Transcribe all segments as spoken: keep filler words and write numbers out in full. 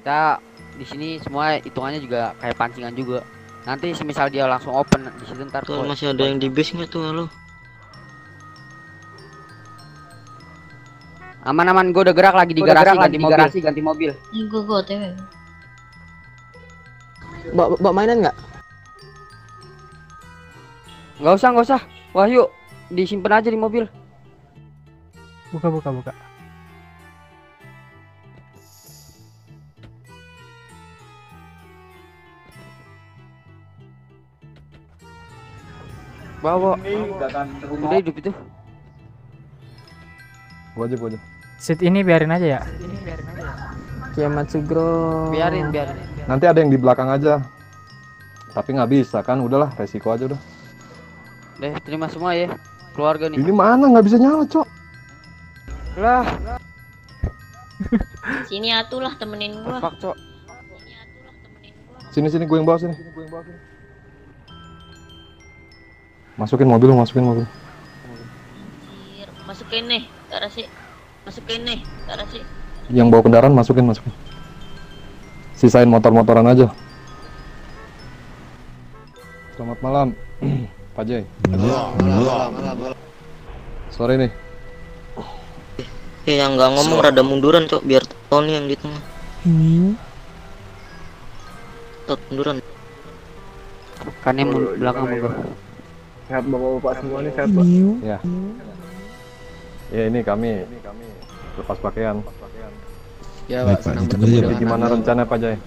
Kita di sini semua hitungannya juga kayak pancingan juga. Nanti semisal dia langsung open di situ ntar Tuh kok- masih ada yang di base nggak tuh? Halo. Aman-aman, gue udah gerak lagi di Gua udah garasi gerak lagi ganti di mobil. garasi ganti mobil. Ini gue gue O T W. Bawa, bawa mainan nggak? Nggak usah, nggak usah. Wahyu, disimpan aja di mobil. Buka buka buka. Bawa. Udah hidup itu. Gua aja, gua aja. Seat ini biarin aja ya. Kiamat Sugro. Biarin, biarin. Nanti ada yang di belakang aja. Tapi nggak bisa kan, udahlah resiko aja udah. Deh, terima semua ya. Keluarga nih. Ini mana nggak bisa nyala, Cok? Lah, Sini atuh lah temenin gua. pak cok. Sini sini gue yang bawa sini. Masukin mobil, masukin mobil. Anjir, masukin nih, garasi. Masukin nih, garasi. Yang bawa kendaraan masukin, masukin. Sisain motor-motoran aja. Selamat malam, Pak Jay. Sore nih. Eh yang nggak ngomong rada munduran cok, biar Tony yang di tengah. Tot munduran. Kan yang mun- belakang mobil. Sehat bapak-bapak semua nih, sehat Pak. Ya. Ya ini kami lepas pakaian. Ya Baik, Pak, Pak, senang ditunggu bertemu aja, Jadi dengan gimana Anda. rencana Pak Jay?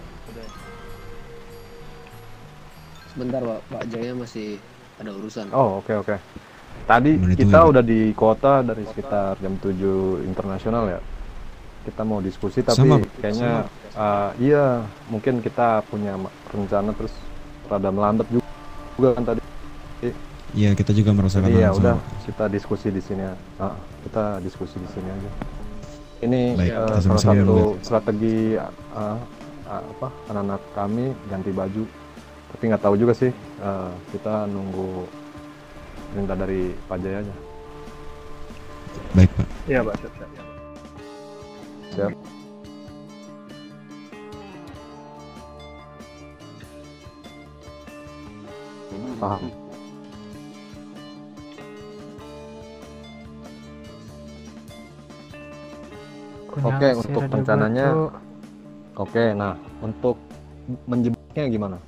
Sebentar Pak, Pak Jaya masih ada urusan. Oh oke oke. Tadi Boleh kita tunggu, udah di kota dari sekitar jam tujuh internasional ya. Kita mau diskusi tapi Sama, Pak. kayaknya uh, iya mungkin kita punya ma- rencana terus rada melambat juga, juga kan tadi. Iya, kita juga merasakan Jadi ya hal yang udah sama. kita diskusi di sini. Ah, kita diskusi di sini aja. Ini Baik, uh, kita salah sama-sama satu dulu. strategi uh, uh, apa anak-anak kami ganti baju. Tapi nggak tahu juga sih. Uh, kita nunggu perintah dari Pak Jaya aja. Baik, Pak. Iya Pak, siap, siap. Siap. Paham. Oke, Kunang untuk sih, radio rencananya- batu. Oke, nah untuk menjebaknya gimana?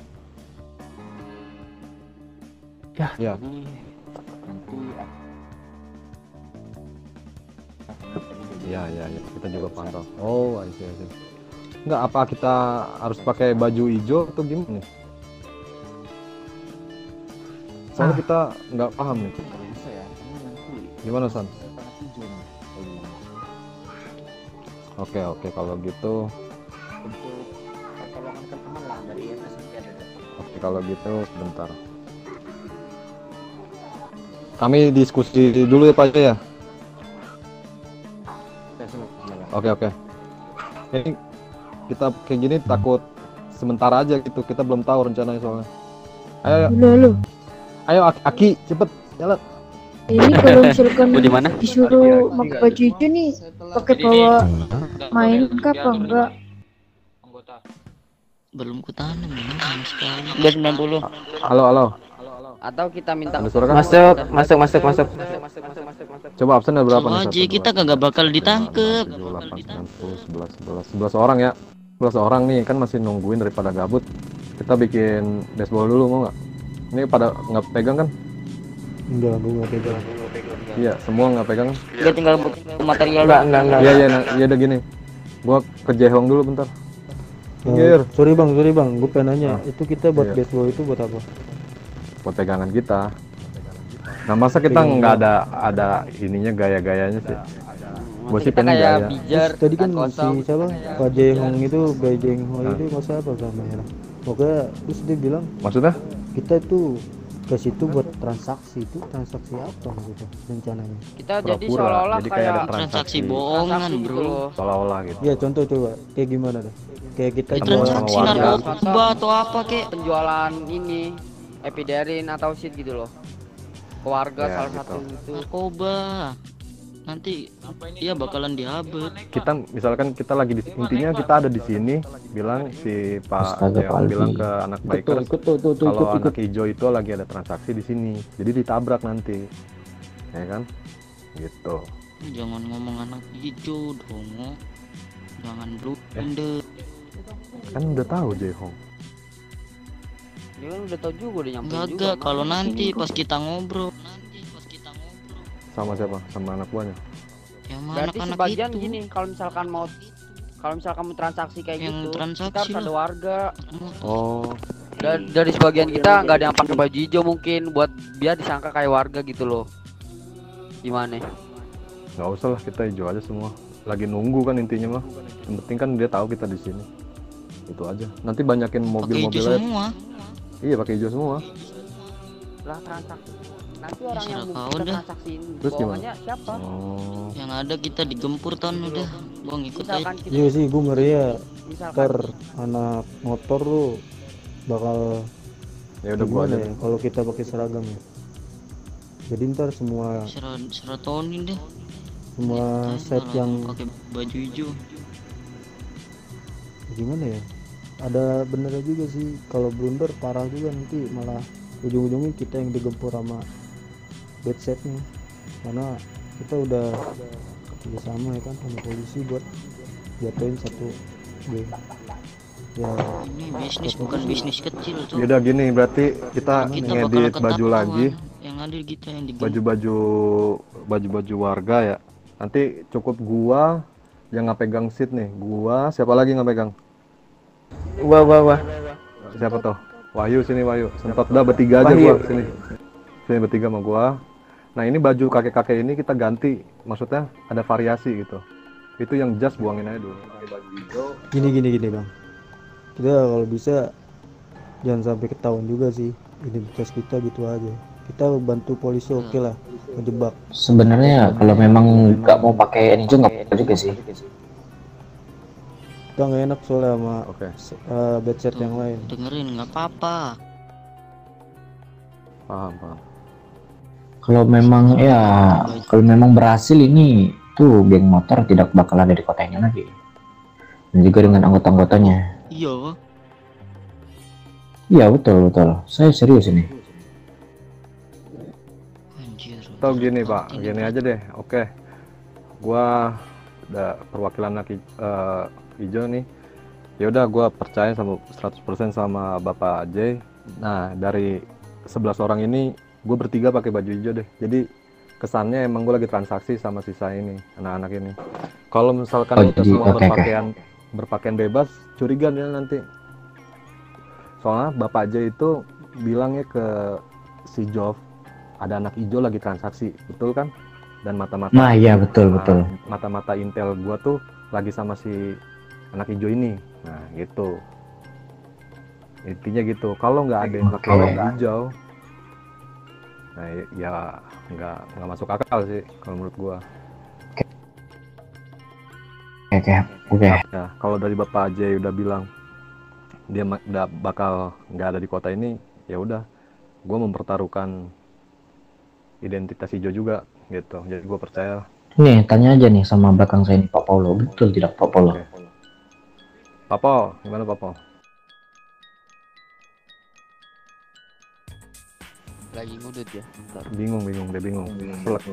Ya. Ya. Ya, ya, ya. Kita juga pantau. Oh, I see, I see. Enggak, apa kita harus pakai baju hijau atau gimana nih? Soalnya Ah. kita nggak paham nih. Gimana, San? Oke, oke, kalau gitu. Oke, kalau gitu sebentar. Kami diskusi dulu ya Pak ya. Oke, oke. Ini kita kayak gini takut sementara aja gitu. Kita belum tahu rencananya soalnya. Ayo, ayo, Halo, halo. ayo Aki, Aki, cepet jalan. Ini kalau misalkan Lu di mana? disuruh pakai baju hijau nih, pakai bawa main kah apa enggak? Belum kutanam ini sama sekali. Udah sembilan puluh. Halo, halo. Atau kita minta Ada suara kan? Masuk, masuk, masuk, masuk. Coba absen ada berapa Sama nih? aja kita kagak bakal ditangkep. tujuh, delapan, sembilan, sepuluh, sebelas, sebelas, sebelas orang ya. sebelas orang nih kan masih nungguin daripada gabut. Kita bikin dashboard dulu mau nggak? Ini pada nggak pegang kan? Enggak, gue nggak pegang. Iya, semua nggak pegang kan? dia tinggal butuh material. Enggak, enggak, enggak. Iya, iya, nah, iya udah gini. Gua ke Jehong dulu bentar. Pinggir. Sorry bang, sorry bang, gue pengen nanya, Ah. itu kita buat Iya. baseball itu buat apa? Buat pegangan kita. Nah, masa kita Pegangan nggak doang. ada ada ininya gaya-gayanya sih? Gue sih Kita pengen kayak gaya. bijar. Terus tadi kan dan kosong. si siapa? Pak Jehong itu, Pak Jehong Ah. itu masa apa namanya? Pokoknya terus dia bilang Maksudnya? kita itu ke situ buat transaksi, itu transaksi apa gitu rencananya? Kita jadi Pura-pura, seolah-olah jadi kayak kayak ada Transaksi transaksi bohongan transaksi gitu bro. loh. seolah-olah gitu. Iya contoh coba, kayak gimana dah? Kayak kita Kayak Sama- jual- transaksi sama warga. narkoba atau apa kek? Penjualan ini epiderin atau shit gitu loh. Ke warga Ya, salah gitu. satu itu. Narkoba. nanti iya bakalan dihabet. Kita misalkan kita lagi di, intinya kita ada di sini, bilang si Pak Astaga, Dewan Pak Alfi. bilang ke anak Ikut tuh, bikers ikut tuh, tuh, tuh, ikut, kalau ikut. anak hijau itu lagi ada transaksi di sini, jadi ditabrak nanti, ya kan? Gitu. Jangan ngomong anak hijau dong. Jangan blunder. Kan udah tahu Jaehong. Dia kan udah tahu juga udah nyampe juga. Gagak kalau nanti pas kita ngobrol. Nanti pas kita ngobrol. Sama siapa? Sama anak buahnya. Yang mana Berarti anak sebagian itu? gini, kalau misalkan mau kalau misalkan mau transaksi kayak Yang gitu, transaksi kita harus lah. ada warga. Oh, Dan dari sebagian kita nggak ada yang pakai baju hijau mungkin buat biar disangka kayak warga gitu loh. Gimana? nggak usah lah, kita hijau aja semua. Lagi nunggu kan intinya mah. Yang penting kan dia tahu kita di sini. Itu aja. Nanti banyakin Pakai hijau mobil-mobilnya. semua. Iya pakai hijau semua. Lah transaksi. Nanti orang yang Serah mau kau kita dah. transaksiin Terus gimana? bawahnya siapa? Oh, Yang ada kita digempur ton udah. Bang ikut aja. Misalkan kita, Iya sih, gue ngeri ya. misalkan Ntar anak motor lu bakal ya udah gua gimana aja. ya kalau kita pakai seragam ya. Jadi ntar semua Serah seratonin deh. semua Kita set kalau yang pakai baju hijau. gimana ya? Ada benernya juga sih, kalau blunder parah juga nanti malah ujung-ujungnya kita yang digempur sama bad setnya, karena kita udah kerja sama ya kan sama polisi buat jatuhin satu geng. Ya Ini bisnis bukan bisnis kecil tuh. Ya udah gini, berarti kita Kita bakal ngedit baju ketahuan. lagi, Yang ada kita yang digempur. baju-baju baju-baju warga ya. Nanti cukup gua yang nggak pegang seat nih. Gua, siapa lagi nggak pegang? Wah wah wah. Siapa tuh? Wahyu, sini Wahyu. Sempat dah bertiga aja gua sini. Sini bertiga sama gua. Nah, ini baju kakek-kakek ini kita ganti. Maksudnya ada variasi gitu. Itu yang jas buangin aja dulu. Pakai baju hijau. gini gini gini bang, kita kalau bisa jangan sampai ketahuan juga sih identitas kita, gitu aja. Kita bantu polisi oke lah ngejebak. Sebenarnya kalau memang nggak mau pakai ini juga nggak apa juga sih. Kita nggak enak soalnya sama Oke. uh, bad set yang lain. Dengerin nggak apa-apa. Paham, paham. Kalau memang ya kalau memang berhasil ini tuh geng motor tidak bakal ada di kota ini lagi. Dan juga dengan anggota-anggotanya. Iya. Iya betul betul. Saya serius ini. Anjir. Atau gini Pak, gini aja deh. Oke. Gua ada perwakilan anak hij- eh, hijau nih. Ya udah gua percaya sama seratus persen sama Bapak J. Nah, dari sebelas orang ini gue bertiga pakai baju hijau deh. Jadi kesannya emang gue lagi transaksi sama sisa ini, anak-anak ini. Kalau misalkan Oh, kita jadi- semua oke, oke. berpakaian berpakaian bebas, curiga dia nanti. Soalnya Bapak J itu bilangnya ke si Jov, ada anak hijau lagi transaksi, betul kan? Dan mata-mata Nah iya betul nah, betul. mata-mata intel gua tuh lagi sama si anak hijau ini. Nah, gitu. Intinya gitu. Kalau nggak ada yang pakai Oke. baju hijau, nah ya nggak nggak masuk akal sih kalau menurut gua. Oke oke oke. Ya, kalau dari Bapak J udah bilang dia ma- udah bakal nggak ada di kota ini, ya udah, gua mempertaruhkan identitas hijau juga gitu. Jadi gua percaya. Nih tanya aja nih sama belakang saya nih Pak Paulo, betul tidak Pak Paulo? Oke. Papo, gimana Papo? Lagi ngudut ya. Bentar. Bingung, bingung, dia bingung. Selek.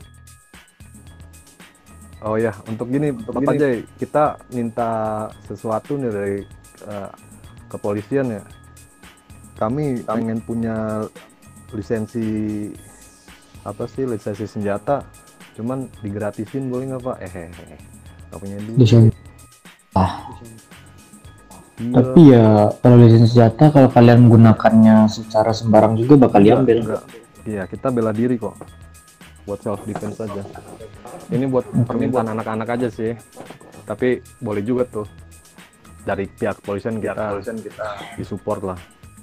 Oh ya, untuk gini, Bapak Jay, kita minta sesuatu nih dari eh, kepolisian ya. Kami pengen punya lisensi apa sih, lisensi senjata, cuman digratisin boleh nggak Pak? Eh, eh, eh, nggak punya duit. Lisensi. Ah. Iya. Tapi ya kalau lisensi senjata kalau kalian menggunakannya secara sembarang juga bakal Enggak, diambil. enggak. Iya, kita bela diri kok. Buat self defense aja. Ini buat permintaan anak-anak aja sih. Tapi boleh juga tuh. Dari pihak kepolisian kita, kita disupport lah.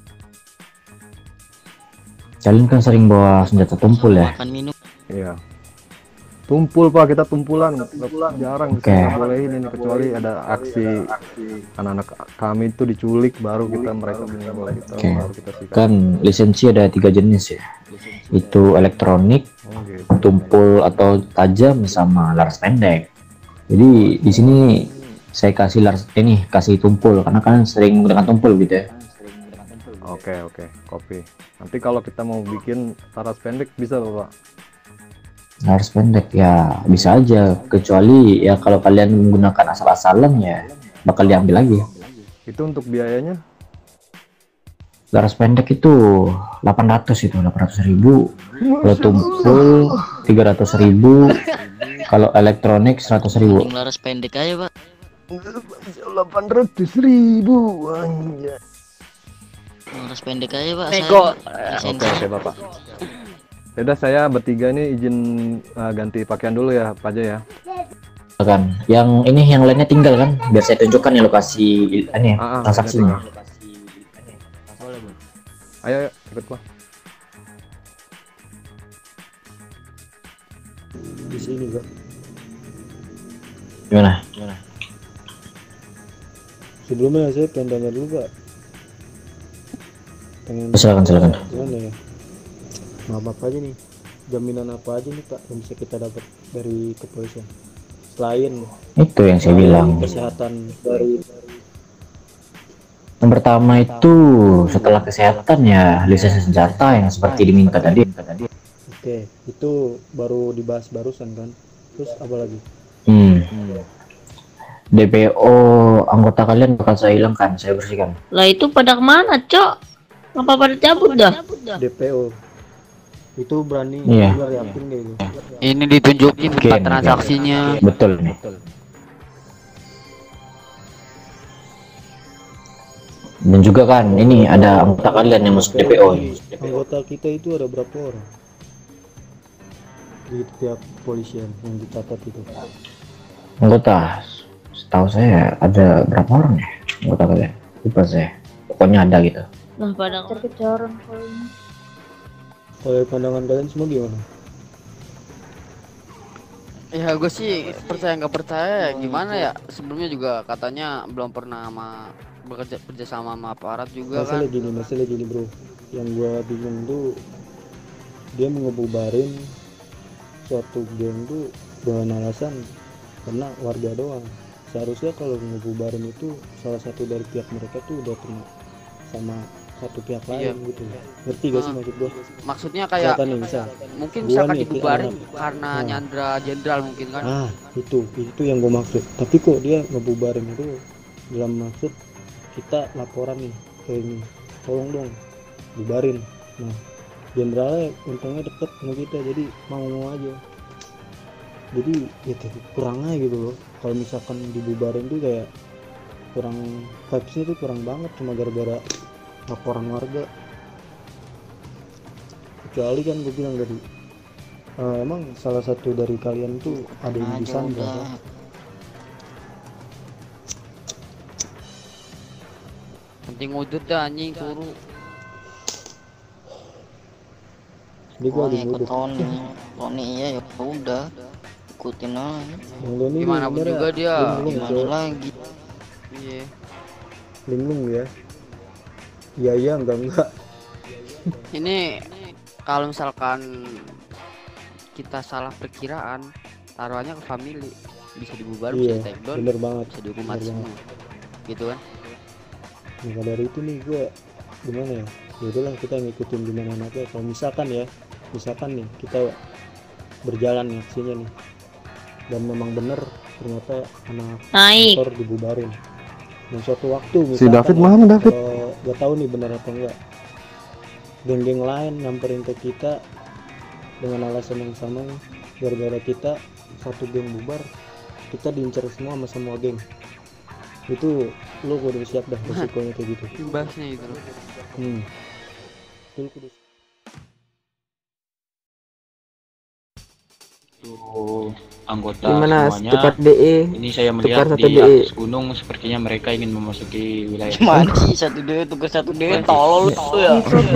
Kalian kan sering bawa senjata tumpul ya. Makan minum. Iya. Tumpul Pak, kita tumpulan. Jarang Oke. kita bolehin ini kecuali ada aksi anak-anak kami itu diculik baru kita mereka boleh kita Oke. baru kita sikat. Kan lisensi ada tiga jenis ya. Itu elektronik, Oh, gitu. tumpul atau tajam sama laras pendek. Jadi di sini saya kasih laras ini kasih tumpul karena kan sering menggunakan tumpul gitu ya. Oke oke, kopi. Nanti kalau kita mau bikin laras pendek bisa Bapak? Laras pendek ya bisa aja, kecuali ya kalau kalian menggunakan asal-asalan ya bakal diambil lagi. Itu untuk biayanya? Laras pendek itu delapan ratus itu delapan ratus ribu, kalau tumpul tiga ratus ribu, kalau elektronik seratus ribu. Yang laras pendek aja, Pak. delapan ratus ribu anjay. Laras pendek aja, Pak. Nego. Oke oke Bapak. Yaudah saya bertiga ini izin uh, ganti pakaian dulu ya Pak Jay ya. Kan yang ini yang lainnya tinggal kan, biar saya tunjukkan ya lokasi ini Ah, ah, transaksinya. Ayo, ayo ikut gua. Di sini Kak. Gimana? Gimana? Sebelumnya saya pengen tanya dulu Kak. Pengen Silakan silakan. gimana ya? Maaf apa aja nih? Jaminan apa aja nih Pak yang bisa kita dapat dari kepolisian? Selain Itu yang saya bilang. kesehatan dari Yang pertama itu setelah kesehatan ya lisensi senjata yang seperti diminta tadi. Oke, itu baru dibahas barusan kan. Terus apa lagi? Hmm. D P O anggota kalian bakal saya hilangkan, saya bersihkan. Lah itu pada kemana, Cok? Ngapa pada cabut dah? D P O. Itu berani Iya. biar yakin gitu. Ini ditunjukin Oke, tempat oke. transaksinya. Betul nih. Dan juga kan ini ada anggota kalian yang masuk D P O ini. Anggota kita itu ada berapa orang? Di pihak polisian yang dicatat itu. Anggota, setahu saya ada berapa orang ya anggota kalian? Lupa saya. Pokoknya ada gitu. Lah pada Kejar-kejaran kayaknya. Kalau pandangan kalian semua gimana? Ya gue sih percaya nggak percaya gimana ya, sebelumnya juga katanya belum pernah sama bekerja kerja sama sama aparat juga kan. Masalah gini, masalah gini bro. Yang gua bingung tuh dia mau ngebubarin suatu geng tuh dengan alasan karena warga doang. Seharusnya kalau ngebubarin itu salah satu dari pihak mereka tuh udah kena sama satu pihak Iya. lain gitu. Ngerti gak sih Ah. maksud gua? Maksudnya kayak Misalkan nih, misal. mungkin Gua misalkan nih, dibubarin ah. karena Ah. nyandra jenderal mungkin kan. Ah, itu itu yang gue maksud. Tapi kok dia ngebubarin itu dalam maksud kita laporan nih ke ini, tolong dong bubarin. Nah, jenderalnya untungnya deket sama kita, jadi mau-mau aja. Jadi ya kayak kurang aja gitu loh. Kalau misalkan dibubarin tuh kayak kurang, vibesnya tuh kurang banget cuma gara-gara laporan warga. Kecuali kan gue bilang dari eh, emang salah satu dari kalian tuh ada yang Aja disandra udah. kan? Penting wujud dah anjing turu. Jadi gue Gua ada ikut ngudut. Tony. Tony iya ya udah. Ikutin aja. Yang lo nih Gimana pun bener juga ya, dia. linglung, Gimana Cok. lagi? Iya. Linglung ya. Iya iya enggak enggak. Ini kalau misalkan kita salah perkiraan, taruhannya ke family, bisa dibubar, Iya, bisa take down, bener banget. bisa dihukum mati Bener semua. Gitu kan? Maka dari itu nih gue gimana ya? Ya udahlah kita ngikutin gimana anaknya. Kalau misalkan ya, misalkan nih kita berjalan nih aksinya nih, dan memang bener ternyata anak naik. motor dibubarin. Dan suatu waktu Si misalkan David ya, mana David? kalau gak tahu nih benar atau enggak, geng-geng lain nyamperin ke kita dengan alasan yang sama, gara-gara kita satu geng bubar, kita diincar semua sama semua geng. Itu lo kudu siap dah resikonya kayak gitu. Imbasnya gitu loh. Hmm. Itu lo kudu Tuh, anggota Gimana semuanya. tukar D E? Ini saya Tukar melihat satu di D E. atas gunung sepertinya mereka ingin memasuki wilayah. Gimana sih satu D tugas satu D tolol tuh ya.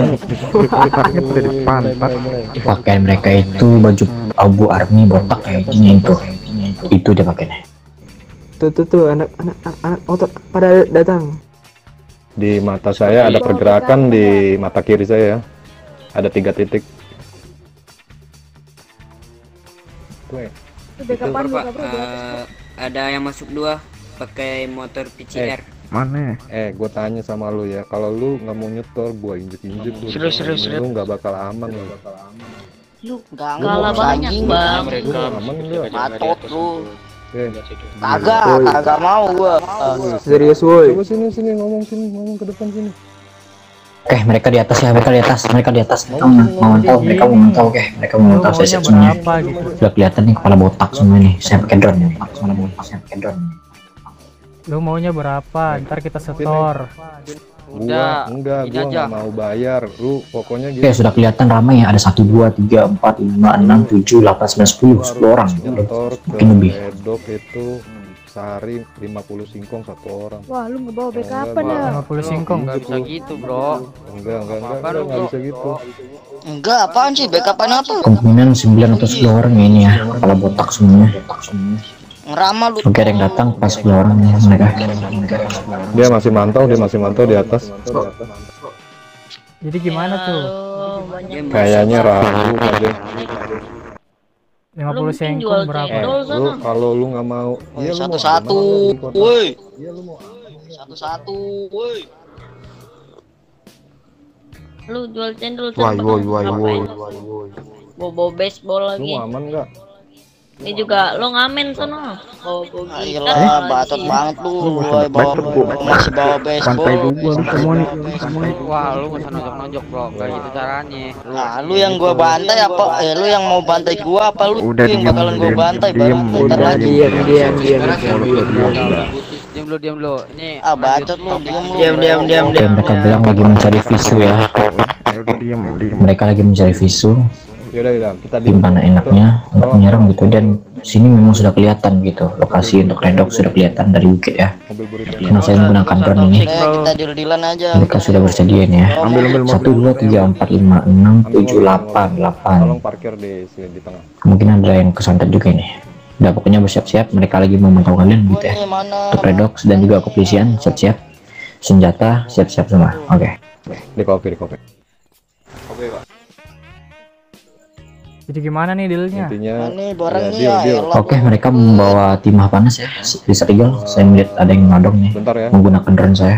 mulai mulai mulai. Pakaian mereka itu baju abu army botak kayak gini itu. Itu dia pakainya. Tuh tuh tuh anak anak anak, anak otot pada datang. Di mata saya ada pergerakan di mata kiri saya. Ada tiga titik. Tuh ya. Itu backupan Bro, juga Pak, bro di atas eh, kok. ada yang masuk dua pakai motor P C R. Mana? Eh, gue tanya sama lu ya, kalau lu nggak mau nyetor, gue injek-injek lu. Serius, serius, serius. Lu nggak bakal aman lu. Lu Kalah ganggu banyak, anjing. Bang. Mereka aman nggak? Matot lu. Eh, Kagak, kagak mau gua. Serius woi. coba sini sini ngomong sini, ngomong ke depan sini. Oke, mereka di atas ya, mereka di atas, mereka di atas. Mereka mau mau mantau, mereka mau mantau, oke, mereka mau mantau saya semuanya. Sudah kelihatan nih kepala botak semua nih, saya pakai drone nih, kepala botak saya pakai drone. Lu maunya berapa? Ntar kita setor. Udah, Gua, enggak, ini gua aja. nggak mau bayar. Lu pokoknya gitu. Oke, sudah kelihatan ramai ya, ada satu, dua, tiga, empat, lima, enam, tujuh, delapan, sembilan, sepuluh, sepuluh orang. Nyetor ke Mungkin lebih. pedok itu sehari lima puluh singkong satu orang. Wah, lu ngebawa backupan Enggak, ya? lima puluh singkong. Enggak bisa gitu, Bro. Enggak, enggak, enggak, Baru, enggak, enggak Bro. bisa gitu. Enggak, apaan sih? Backupan apa? Kemungkinan sembilan atau sepuluh orang ya ini ya, kepala botak semuanya. Ngerama lu. Oke, ada yang datang pas sepuluh orang nih mereka. Dia masih mantau, dia masih mantau di atas. Jadi gimana tuh? Kayaknya ragu kali. lima puluh singkong berapa? Eh, lu kalau lu nggak mau, iya lu mau Satu-satu, gimana di kota? woi. Iya lu mau. Satu-satu, woi. Lu jual cendol Woi, sama woi, woi, woi. Bobo baseball Lu lagi. mau aman nggak? Ini juga lo ngamen sono. Bobo gitar. Ayolah, bacot banget lu. Woi, bawa masih bawa baseball. Wah, lu nggak usah nonjok-nonjok, Bro. Enggak gitu caranya. Nah, lu yang gua bantai apa? Eh, lu yang mau bantai gua apa lu Udah yang diem, bakalan gua diem, bantai diem, baru udah ntar lagi. diam, diam, diam, Diam lu, diam lu. Ini Ah, bacot lu, diam lu. Diam, diam, diam, Oke, mereka bilang lagi mencari visu ya. Mereka lagi mencari visu. Yaudah, yaudah, kita Di mana enaknya untuk menyerang gitu, dan sini memang sudah kelihatan gitu lokasi untuk redok sudah kelihatan dari bukit ya. Karena saya menggunakan drone ini, Eh, kita deal-dealan aja. mereka sudah bersedia nih ya. Satu, dua, tiga, empat, lima, enam, tujuh, delapan, delapan. Tolong parkir di sini di tengah. Kemungkinan ada yang kesantet juga ini. Udah pokoknya bersiap-siap, mereka lagi memantau kalian gitu ya. Untuk redox dan juga kepolisian siap-siap, senjata siap-siap semua. Oke. Di kopi, di kopi. Oke, Pak. Jadi gimana nih dealnya? Intinya, Ini barangnya ya, deal, deal. Oke, mereka membawa timah panas ya. Di Serigel, saya melihat ada yang nodong nih. Bentar ya. Menggunakan drone saya.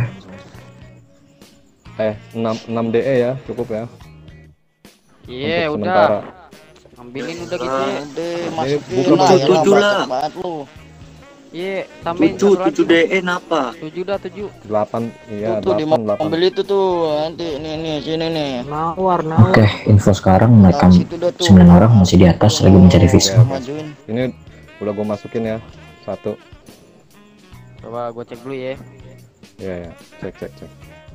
Eh, enam D E ya, cukup ya. iya Untuk udah. sementara. Ambilin udah gitu. Udah, masukin bukan lah, tujuh, ya, tujuh bacot lah. banget lu. Iya, tambahin Tujuh, satu lagi. tujuh D N apa? Tujuh dah, tujuh. delapan, iya, Tuh, di delapan, delapan. mobil itu tuh, nanti nih nih sini nih. Nawar, nawar. Oke, info sekarang mereka Situ dah tuh. sembilan orang masih di atas lagi mencari visu. Majuin. Ini udah gue masukin ya, satu. Coba gua cek dulu ya. Iya, ya, cek, cek, cek.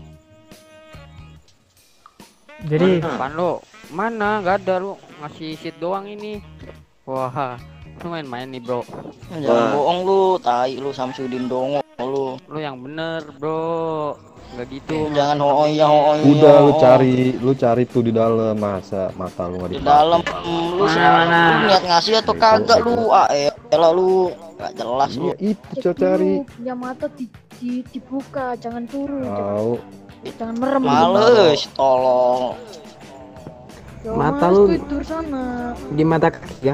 Jadi Apaan lu? Mana? Gak ada lu. Ngasih sheet doang ini. Wah, lu main-main nih, Bro. Jangan bohong lu, tai lu Samsudin dongo lu. Lu yang bener, Bro. Enggak gitu. Jangan ho iya ho iya. Udah lu cari, lu cari tuh di dalam, masa mata lu nggak di dipakai? dalam mm, lu Mana? lu niat ngasih atau kagak lu? Ah, elah lu. Gak jelas lu. Iya, itu Cek coba cari. dulu, punya mata di, di, dibuka, jangan turun, jangan, Tahu. jangan merem. Males, tolong. Jangan Mata males, lu- tuh, tidur sana. Di mata kaki ya.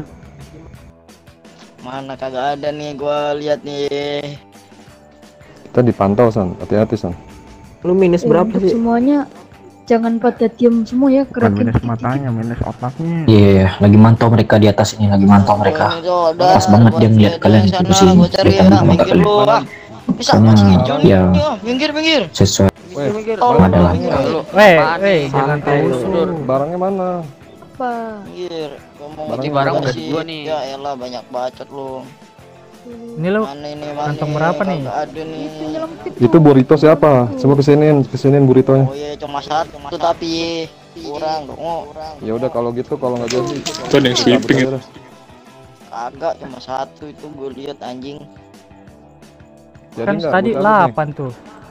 Mana kagak ada nih, gua lihat nih. Kita dipantau, San. Hati-hati, San. Lu minus Eh, berapa untuk sih? semuanya jangan pada diem semua ya, gerakin matanya, minus otaknya. Iya, iya, lagi mantau mereka di atas ini, lagi mantau mereka. Oh, udah, Pas banget gua dia ngeliat lihat kalian yang di sana, posisi gua cari kelihatan ya, di mata minggir kalian. lu ah. Bisa Karena, masih hijau nih. ya. Ya, minggir, minggir. Sesuai Minggir, Oh, adalah Lu, Weh, apaan weh, nih? jangan Santai lu. kusur. Barangnya mana? apa. Minggir. Gua mau Barang- ngecek barang juga udah sih. dua nih. Ya elah, banyak bacot lu. Ini lu Mana ini, mana? kantong berapa nih? Kagak ada nih. Itu nyelempit Itu burrito siapa? Coba kesiniin, kesiniin burritonya. Oh iya, cuma satu tapi kurang dong. Oh, Ya udah kalau gitu, kalau nggak jadi. Kan yang sweeping ya. kagak cuma satu itu gue lihat anjing. Jadi kan nggak, tadi gua cabut nih. delapan tuh.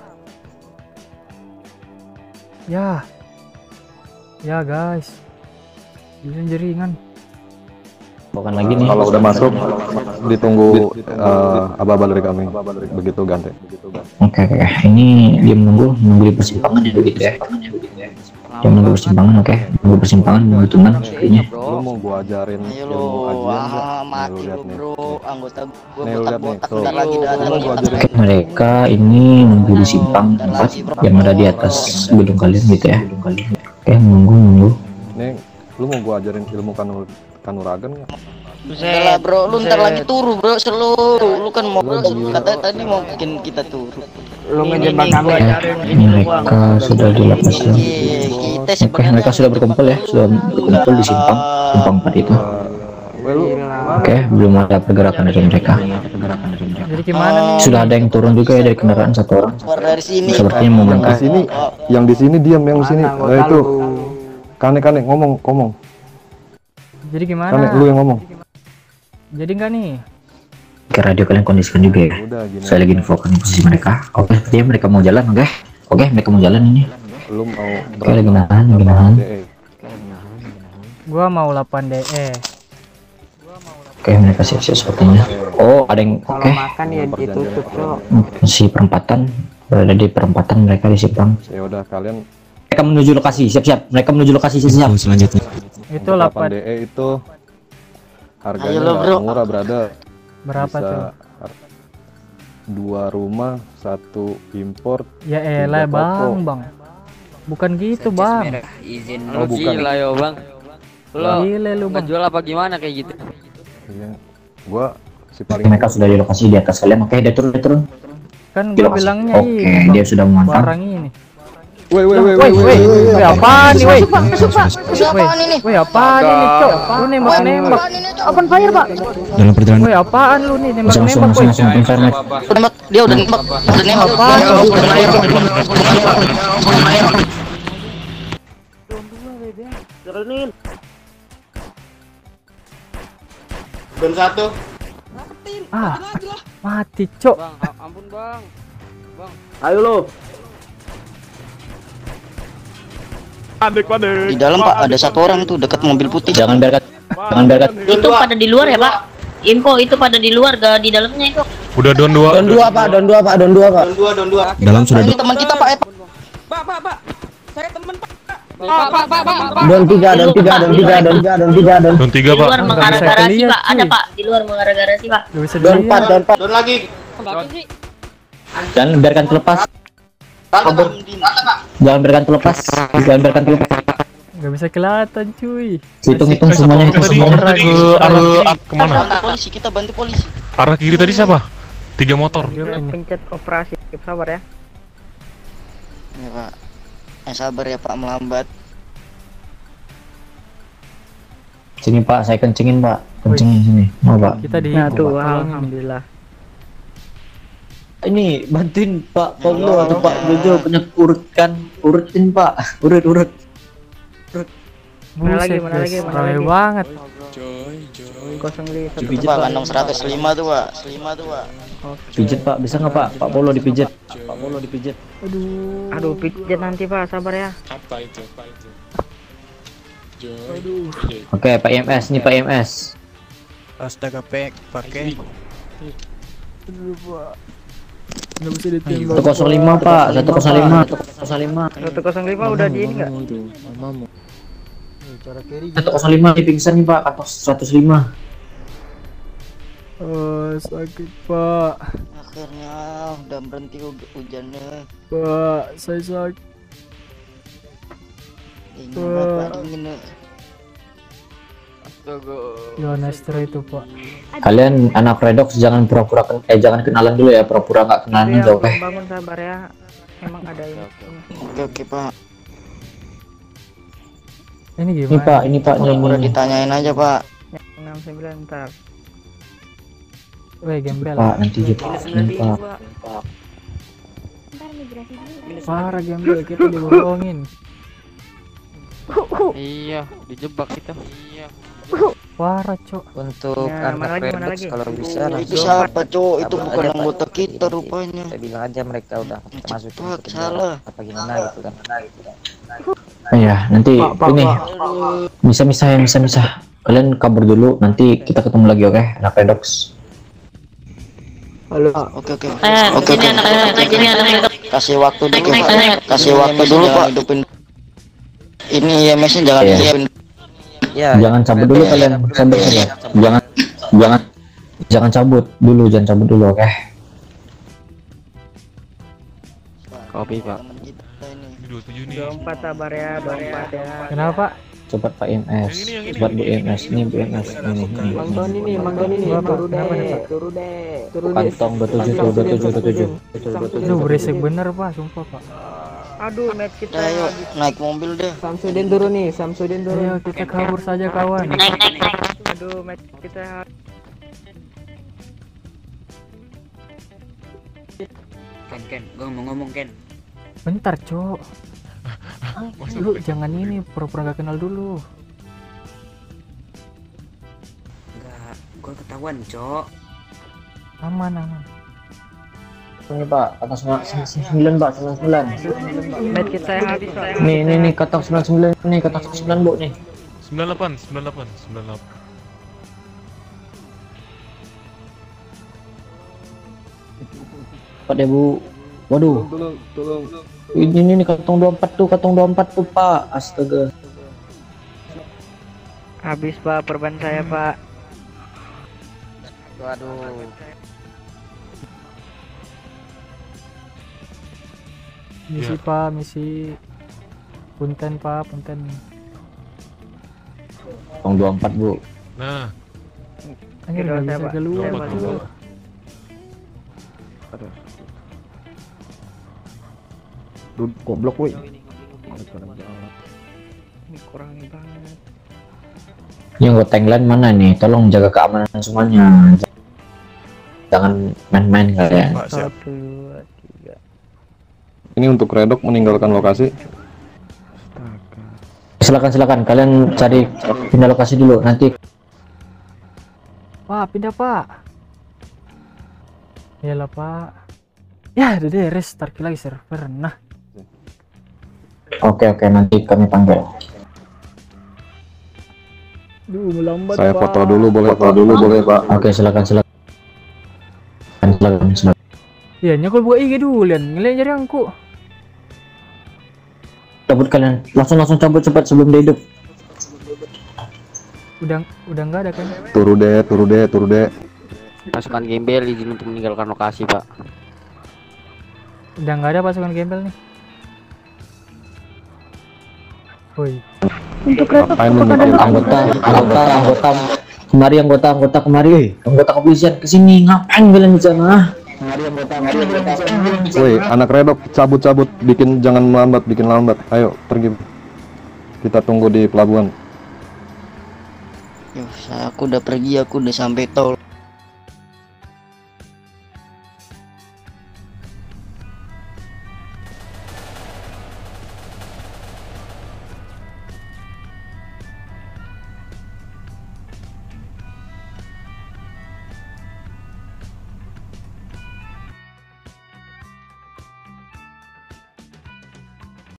Ya. Ya guys. Bisa jaringan. bukan lagi nih. Kalau udah masuk, ditunggu eh, abal-abal dari kami. Begitu ganti. Oke, oke, ini dia menunggu menunggu di persimpangan ya begitu ya. Jangan nunggu persimpangan, oke? Nunggu persimpangan, nunggu tunang sepertinya. Lu mau gua ajarin ilmu ajian enggak? Ah, Nih, mati lu lu lihat nih. bro, anggota gua Nih, lu lihat nih. botak-botak Tuh. bentar lagi datang Lu mau gua kita. ajarin Mereka ini nunggu di simpang tempat yang ada di atas gedung kalian gitu ya. Oke, nunggu nunggu. Nih, lu mau gua ajarin ilmu kanur kanuragan enggak? Udah lah bro, lu ntar lagi turu bro, selu. Lu kan mau katanya tadi mau bikin kita turu. Lu ngejebak kami. Mereka sudah di lapas ya. Oke, mereka sudah berkumpul ya, sudah berkumpul di simpang, simpang empat itu. Oke, belum ada pergerakan dari mereka. Jadi gimana nih? Sudah ada yang turun juga ya dari kendaraan satu orang. Dari sini. Sepertinya mau Di berangkat. sini, yang di sini diam, yang di sini. Eh, itu. Kane-kane ngomong, ngomong. Jadi gimana? Kane, lu yang ngomong. Jadi enggak nih? Ke radio kalian kondisikan juga ya. Saya lagi infokan posisi mereka. Oke, sepertinya mereka mau jalan, oke? Oke, mereka mau jalan ini. Lu mau Oke, lagi nahan, lagi nahan. Gua mau delapan D E. Oke, mereka siap-siap sepertinya. Oh, ada yang oke. Makan ya ditutup, Cok. Si perempatan berada di perempatan mereka di simpang. Ya udah kalian. Mereka menuju lokasi, siap-siap. Mereka menuju lokasi, siap-siap. Selanjutnya. Itu delapan delapan D E itu harganya Ayo lo, nggak bro. murah, brother. Berapa Bisa tuh? dua rumah, satu import. Ya tiga elah toko. bang, bang. Bukan gitu bang. Izin Oh, Lu bukan. gila yo bang. Lo Gila lu bang. ngejual apa gimana kayak gitu? Iya. Gua si paling Mereka sudah di lokasi di atas kalian. Oke, dia turun, dia turun. Kan Di gua lokasi. bilangnya Oke, ini. dia sudah memantau. Barang ini. Woi, woi, woi, Woi, woi, woi, apaan nih, woi? Apaan ini? Woi, apaan ini, Cok? Lu nembak-nembak. Open fire, Pak. Dalam perjalanan Woi, apaan lu nih Langsung, langsung, nembak-nembak, langsung, woi? langsung, confirm. Udah nembak, dia udah nembak, udah nembak. Apaan lu? Dan satu. Ah, mati, Cok. Bang, a- ampun bang. Bang. Ayo lo. Di dalam Pak ada satu orang tuh dekat mobil putih. Jangan biarkan, jangan biarkan. Itu pada di luar ya, Pak? Info itu pada di luar, gak di dalamnya itu. Udah don dua. Don dua, Pak. Don dua, Pak. Don dua, Pak. Don dua, don dua. dalam sudah Ini teman kita Pak. eh, Pak. Pak, Pak, Pak. Saya teman Pak. Pak, pak, pak, pak, pak. Don tiga, don tiga, don tiga, don tiga, don tiga, don. Don tiga Di pak. luar mengarah bisa garasi, kelihatan, Pak. Ada, cuy. Pak. Di luar mengarah garasi, Pak. Gak bisa Don empat, dilihat. don empat. Don lagi. Jangan biarkan terlepas. Kabur. Jangan biarkan terlepas. Jangan biarkan terlepas. Gak bisa kelihatan, cuy. Hitung-hitung semuanya, hitung Tadi semuanya. tadi ke arah kemana? Bantu polisi, kita bantu polisi. Arah kiri tadi siapa? Tiga motor. Pencet operasi. Sabar ya. Ya Pak. Eh sabar ya Pak, melambat. Sini Pak, saya kencingin Pak. Kencingin sini. Mau Pak. Kita di Nah, tuh, Tolongin. alhamdulillah. Ini bantuin Pak Pablo atau Pak Jojo punya urut kan? Urutin Pak. Urut urut. Mana lagi, Buset, mana lagi, guys, mana rame lagi? banget. Kosong lima. Dipijit Pak, Pak. kantong seratus lima tuh Pak. lima tuh Pak. Pijet Pak, bisa nggak Pak? Pak Polo dipijit. Pak Polo dipijit. Aduh. Aduh, pijat nanti Pak, sabar ya. Apa itu? Apa itu? Aduh. Oke, Pak I M S nih Pak I M S. Astaga pek pakai. Aduh, Pak. Gak bisa ditembak. satu nol lima Pak, satu nol lima. satu nol lima. satu nol lima udah di ini enggak? satu nol lima di pingsan nih Pak, atau seratus lima. Oh, sakit, Pak. Akhirnya udah berhenti hu- hujannya. Pak, saya sakit. Dingin banget Pak, dingin. eh. Astaga. Yohanes itu, Pak. Kalian anak redox jangan pura-pura ken- eh jangan kenalan dulu ya, pura-pura nggak kenalan Ya, aja oke. bangun sabar ya. Emang ada ini. Oke oke Pak. Ini Ini gimana? Pak, ini Pak, ini, Udah ini. ditanyain aja Pak. enam sembilan ntar. Weh, gembel. Pak, nanti gitu. Ini Pak. Parah gembel, kita dibohongin. Iya, dijebak kita. Iya. Parah, Cok. Untuk Ya, mana anak lagi, mana redox lagi? kalau bisa Itu langsung siapa Cok? Itu Abang bukan aja, Pak. anggota kita rupanya. saya bilang aja mereka udah kita masukin Pak, ke penjara salah. apa gimana gitu kan. Iya, nanti Pak, Pak, ini Pak. bisa-bisa ya, bisa-bisa. Kalian kabur dulu, nanti kita ketemu lagi oke, anak redox. Halo. Oke oke. Eh, Oke ini oke. anak anak ini anak anak. Kasih waktu dulu Naik, Pak. naik, naik. Kasih waktu dulu Pak. Hidupin Ini I M S-nya jangan Iya. disiapin. Ya, Jangan cabut dulu kalian, cabut saja. Jangan, jangan, jangan cabut dulu, jangan cabut dulu, oke? Kopi pak. dua puluh tujuh nih. dua puluh empat sabar ya, dua puluh empat ya. Kenapa? Cepat Pak I M S, cepat Bu I M S, ini Bu I M S, ini, ini. Mang Doni nih, Mang Doni nih, Kenapa? turu Kenapa nih, deh, Pak? turu deh, turu deh. Kantong dua puluh tujuh tuh, dua puluh tujuh, dua puluh tujuh. Aduh berisik bener pak, sumpah pak. Aduh, match kita. Ayo naik mobil deh. Samsudin turun nih, Samsudin turun. Ayo kita kabur saja kawan. Aduh, match kita. Ken, Ken, gua mau ngomong Ken. Bentar cok. Lu jangan ini pura-pura gak kenal dulu. Enggak, gua ketahuan, Cok. Aman aman. Ini Pak, kantong sembilan Pak, sembilan sembilan. Match kita habis, Pak. Nih, nih, nih, kantong sembilan sembilan, nih, kantong sembilan Bu, nih. sembilan delapan, sembilan delapan, sembilan delapan. Pak deh Bu. Waduh. Tolong, tolong. Ini ini, nih kantong dua puluh empat tuh, kantong dua puluh empat tuh Pak. Astaga. Habis, Pak, perban saya, Pak. Waduh. Misi Ya. pak, misi. Punten pak, punten. Kantong dua puluh empat Bu. Nah, Anjir Kira gak saya, bisa Pak. keluar Saya, dua Pak. empat dua. Duh, goblok woi. Ini kurang banget. Yang gue tagline mana nih? Tolong jaga keamanan semuanya. Jangan main-main kalian. Pak, siap. Satu, dua, tiga. Ini untuk Redok meninggalkan lokasi. Silakan silakan kalian cari pindah lokasi dulu nanti. Pak, pindah pak. Yalah pak. Ya udah deh, restart lagi server. Nah. Oke oke nanti kami panggil. Duh, melambat Saya pak. foto dulu boleh Pak? Dulu boleh Pak? Oke silakan silakan. Silakan silakan. Ya nyokol buka I G dulu lian. Ngeliat jari angku. Cabut kalian. Langsung langsung cabut cepat sebelum dia hidup. Udah udah nggak ada kan? Turu deh, turu deh, turu deh. Pasukan gembel izin untuk meninggalkan lokasi pak. Udah nggak ada pasukan gembel nih. Woi. Untuk kereta Ngapain lu apakah mikirin ada Anggota anggota anggota kemari anggota anggota kemari. Eh, anggota kepolisian kesini ngapain kalian di sana? Woi, anak Redok cabut-cabut, bikin jangan melambat, bikin lambat. Ayo pergi. Kita tunggu di pelabuhan. Yuh, saya aku udah pergi, aku udah sampai tol.